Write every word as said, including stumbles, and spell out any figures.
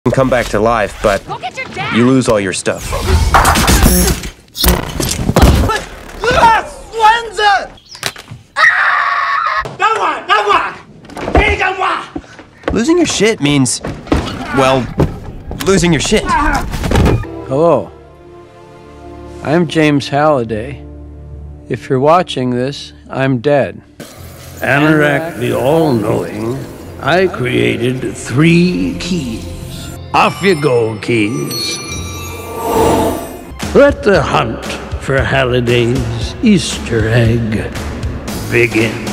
can come back to life, but you lose all your stuff. Losing your shit means, well, losing your shit. Hello. I'm James Halliday. If you're watching this, I'm dead. Anorak the All-Knowing, I created three keys. Off you go, keys. Let the hunt for Halliday's Easter egg begin.